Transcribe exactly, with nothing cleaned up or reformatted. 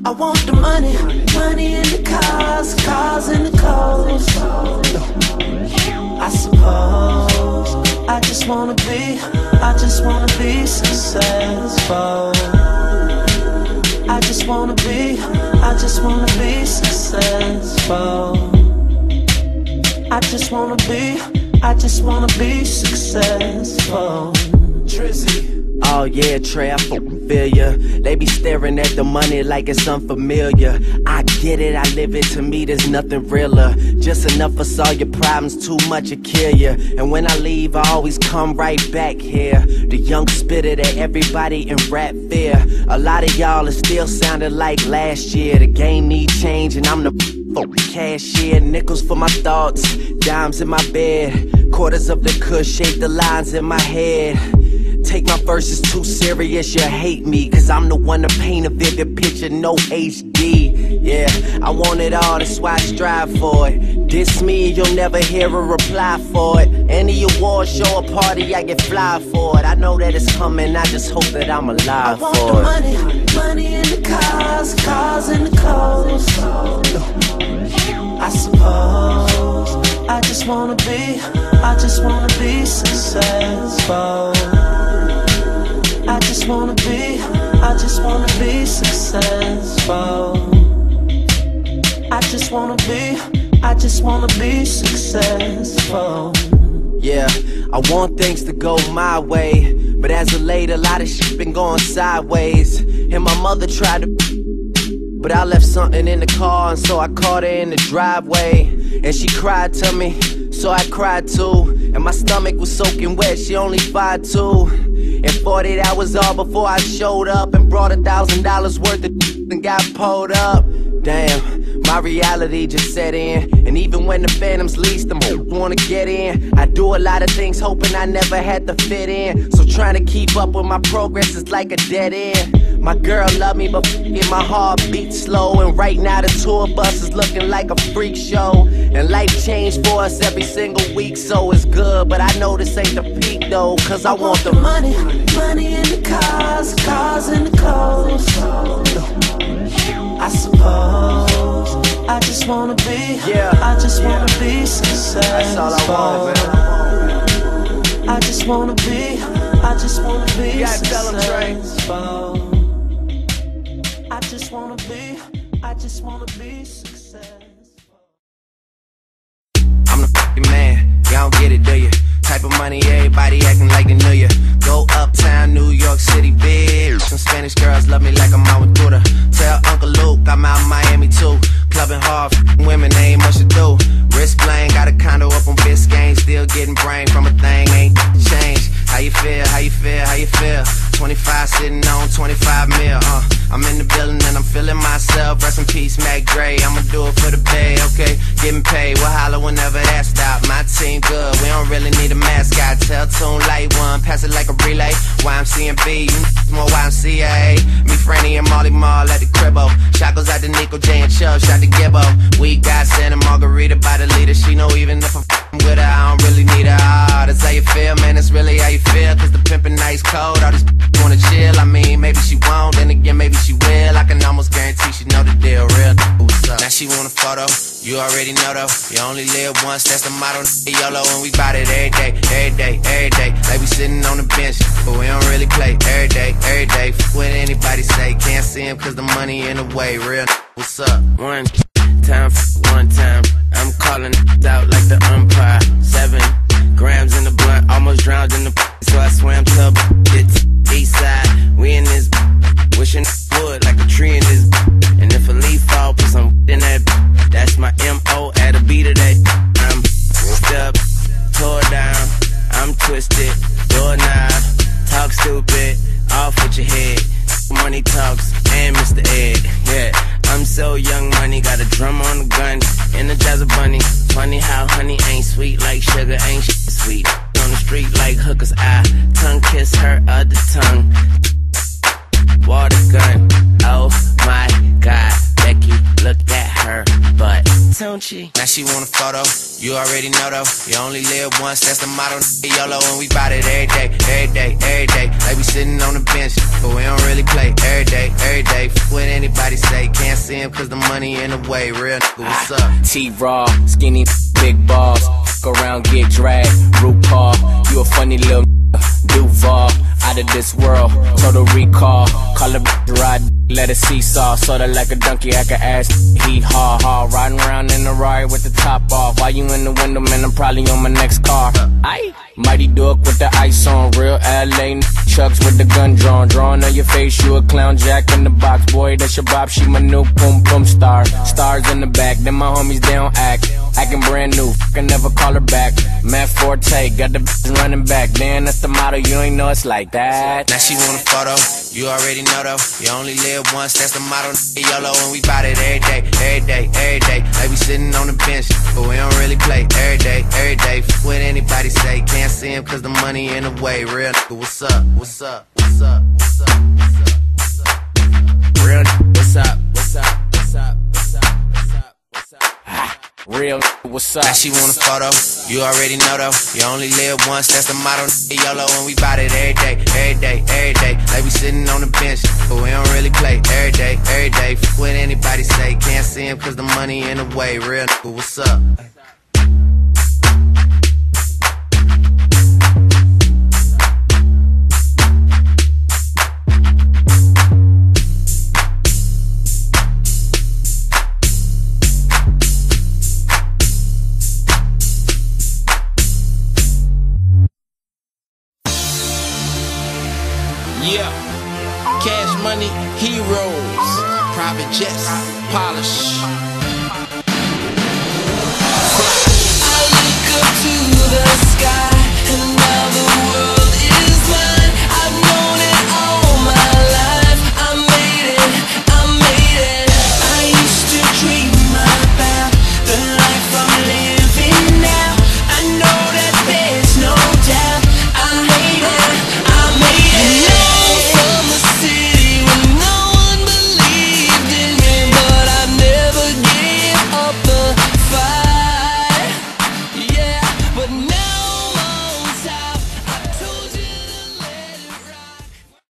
I want the money, money in the cars, cars in the clothes. I suppose I just wanna be, I just wanna be successful. I just wanna be, I just wanna be successful. I just wanna be, I just wanna be successful. Trizzy. Oh yeah, Trey, I fucking feel ya. They be staring at the money like it's unfamiliar. I get it, I live it, to me there's nothing realer. Just enough for all your problems, too much to kill ya. And when I leave, I always come right back here. The young spitter that everybody in rap fear. A lot of y'all are still sounding like last year. The game need change and I'm the fucking cashier. Nickels for my thoughts, dimes in my bed. Quarters of the kush shape the lines in my head. Take my verses too serious, you hate me, cause I'm the one to paint a vivid picture, no H D. Yeah, I want it all, that's why I strive for it. Diss me, you'll never hear a reply for it. Any award show or party, I get fly for it. I know that it's coming, I just hope that I'm alive for it. I want the money, money in the cars, cars in the clothes. I suppose I just wanna be, I just wanna be successful. I just wanna be, I just wanna be successful. I just wanna be, I just wanna be successful. Yeah, I want things to go my way, but as of late a lot of shit been going sideways. And my mother tried to, but I left something in the car, and so I caught her in the driveway. And she cried to me, so I cried too. And my stomach was soaking wet, she only five two. And forty-eight hours all before I showed up and brought a thousand dollars worth of and got pulled up. Damn, my reality just set in. And even when the phantoms least, them wanna get in. I do a lot of things hoping I never had to fit in. So trying to keep up with my progress is like a dead end. My girl love me, but f***ing my heart beats slow. And right now the tour bus is looking like a freak show. And life changed for us every single week, so it's good. But I know this ain't the peak though, cause I, I want, want the money, money in the cars, cars in the clothes. I suppose I just wanna be, yeah, I just yeah. wanna be successful. That's all I want, man. I just wanna be, I just wanna be you gotta tell successful. I just wanna be, I just wanna be successful. I'm the f***ing man, y'all don't get it, do you? Type of money, everybody acting like they knew ya. Go uptown, New York City, bitch. Some Spanish girls love me like I'm out with Buddha. Tell Uncle Luke I'm out in Miami too. Clubbing hard, f***ing women, they ain't much to do. Wrist playing, got a condo up on Biscayne. Still getting brain from a thing, ain't changed. How you feel, how you feel, how you feel? twenty-five sitting on twenty-five mil, uh I'm in the building and I'm feeling myself. Rest in peace, Mac Dre, I'ma do it for the bay, okay? Getting paid, we'll holler whenever that stop. My team good, we don't really need a mascot. Tell Tune Light One, pass it like a relay. Y M C A B, you more Y M C A. Me, Franny, and Molly Mall at the cribbo. Shot goes out to Nico J and Chubb, shot to Gibbo. We got Santa Margarita by the leader. She know even if I'm f***ing with her, I don't really need her. Ah, that's how you feel, man, that's really how you feel. Cause the pimpin' nice cold, all these wanna chill. I mean, maybe she won't, then again, maybe she will. I can almost guarantee she know the deal, real. What's up? Now she want a photo, you already know though. You only live once, that's the motto. YOLO, and we bout it every day, every day, every day. Like we sitting on the bench, but we don't really play. Every day, every day. F what anybody say, can't see him cause the money in the way, real. What's up? One time, one time. I'm calling out like the umpire. Seven grams in the blunt, almost drowned in the so I swam to it's east side. We in this wishing wood like a tree in this. And if a leaf fall, put some in that. That's my M O at a beat of that. I'm step, tore down. I'm twisted, doorknob, talk stupid, off with your head. Money talks and Mister Ed, yeah. I'm so young, money got a drum on the gun, Energizer bunny. Funny how honey ain't sweet like sugar, ain't shit sweet. On the street like hookers, I tongue kiss her other tongue. Water gun, oh my God, Becky, look at her butt. Tune don't she? Now she want a photo, you already know though. You only live once, that's the motto. YOLO, and we bout it every day, every day, every day. Like we sitting on the bench, but we don't really play. Every day, every day. F what anybody say, can't see him cause the money in the way. Real nigga, what's up? T-Raw, skinny, big balls. Fuck around, get dragged. RuPaul, you a funny little Duval, out of this world. Total recall, call a ride, let it seesaw. Sorta like a donkey, I can ass. Hee haw haw, riding around in the ride with the top off. While you in the window, man, I'm probably on my next car. Aye, Mighty Duck with the ice on, real L A Chucks with the gun drawn. Drawn on your face, you a clown, Jack in the box. Boy, that's your bop, she my new boom boom star. Stars in the back, then my homies, they don't act. Acting brand new, can never call her back. Matt Forte, got the bitches running back. Damn, that's the motto, you ain't know it's like that. Now she want a photo, you already know though. You only live once, that's the motto. YOLO, and we bout it every day, every day, every day. Like we sitting on the bench, but we don't really play. Every day, every day. F what anybody say, can't see him cause the money in the way. Real nigga, what's up? What's up? What's up? What's up? What's up? What's up? Real nigga, what's up? What's up? What's up? What's up? What's up? What's up? Real, what's up? Now she want a photo, you already know though. You only live once, that's the motto. YOLO, and we bout it every day, every day, every day. Like we sitting on the bench, but we don't really play. Every day, every day. F what anybody say, can't see him cause the money in the way. Real nigga, what's up? Yeah, Cash Money, Heroes, private jets, polish. I look up to the sky.